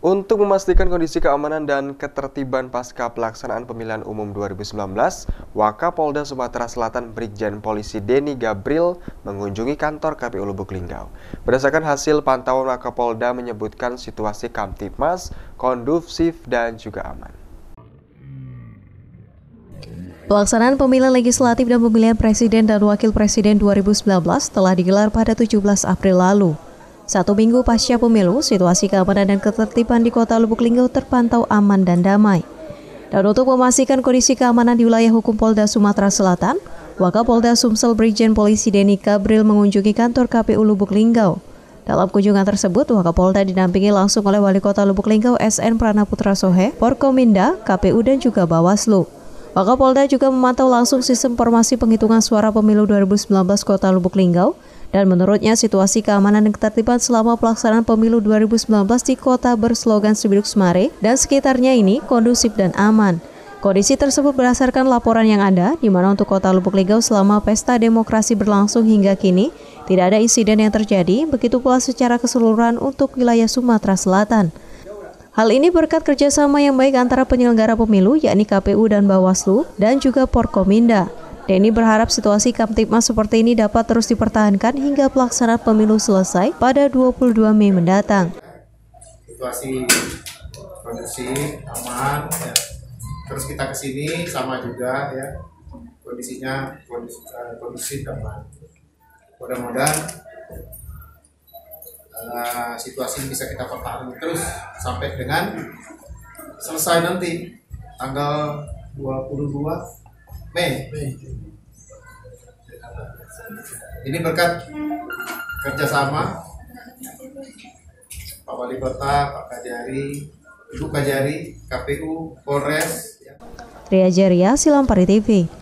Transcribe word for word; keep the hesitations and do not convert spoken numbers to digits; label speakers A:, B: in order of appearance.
A: Untuk memastikan kondisi keamanan dan ketertiban pasca pelaksanaan pemilihan umum dua ribu sembilan belas, Wakapolda Sumatera Selatan Brigjen Polisi Denny Gabriel mengunjungi kantor K P U Lubuk Linggau. Berdasarkan hasil pantauan Wakapolda menyebutkan situasi Kamtibmas kondusif dan juga aman.
B: Pelaksanaan pemilihan legislatif dan pemilihan presiden dan wakil presiden dua ribu sembilan belas telah digelar pada tujuh belas April lalu. Satu minggu pasca pemilu, situasi keamanan dan ketertiban di kota Lubuk Linggau terpantau aman dan damai. Dan untuk memastikan kondisi keamanan di wilayah hukum Polda Sumatera Selatan, Wakapolda Sumsel Brigjen Polisi Denny Gabriel mengunjungi kantor K P U Lubuk Linggau. Dalam kunjungan tersebut, Wakapolda didampingi langsung oleh Wali Kota Lubuk Linggau S N Pranaputra Sohe, Porkominda, K P U dan juga Bawaslu. Wakapolda juga memantau langsung sistem informasi penghitungan suara pemilu dua ribu sembilan belas Kota Lubuk Linggau. Dan menurutnya situasi keamanan dan ketertiban selama pelaksanaan pemilu dua ribu sembilan belas di kota berslogan Sibiduk Semare dan sekitarnya ini kondusif dan aman. Kondisi tersebut berdasarkan laporan yang ada, di mana untuk kota Lubuk Linggau selama pesta demokrasi berlangsung hingga kini, tidak ada insiden yang terjadi, begitu pula secara keseluruhan untuk wilayah Sumatera Selatan. Hal ini berkat kerjasama yang baik antara penyelenggara pemilu, yakni K P U dan Bawaslu, dan juga Porkominda. Denny berharap situasi Kamtibmas seperti ini dapat terus dipertahankan hingga pelaksanaan pemilu selesai pada dua puluh dua Mei mendatang.
C: Situasi kondusif, aman, ya. Terus kita ke sini sama juga ya, kondisinya kondusif, kondusif aman. Mudah-mudahan uh, situasi ini bisa kita pertahankan terus sampai dengan selesai nanti tanggal dua puluh dua Mei. Ini berkat kerjasama Pak Wali Kota, Pak Kajari, Ibu Kajari, K P U, Polres.
B: Ria Jaria, Silampari T V.